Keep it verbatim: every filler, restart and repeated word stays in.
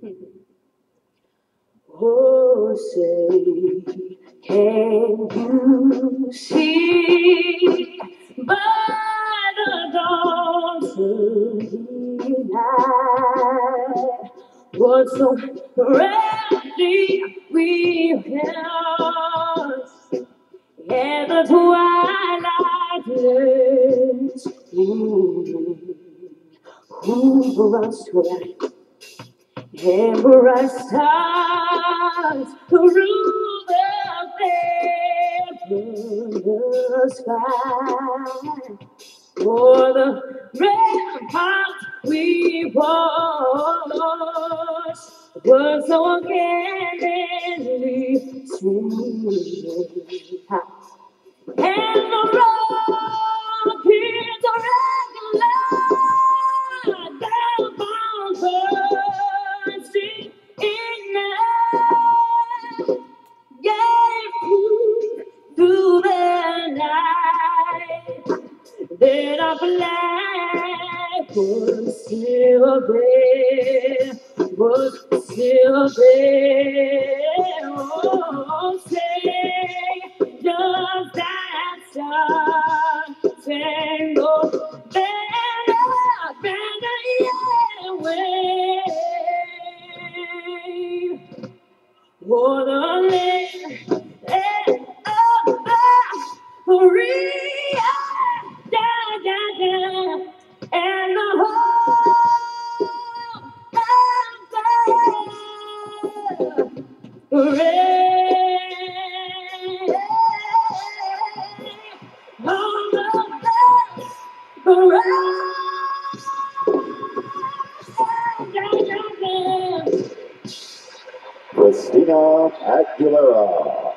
Oh, say, can you see by the dawn's early light what so rarely we held, and the twilight lays moving over us tonight? Bright stars through the fabulous sky, for the rampart we watched was so candidly sweet, and the rockets regular down bursting in night, gave proof through the night that our flag was still there, was still there. Oh, say, does that star tango better, better, yeah, wave? What a land, eh, oh, oh, Maria, da, da, da, and the whole of the rain, all of the rain, da, da, da. Christina Aguilera.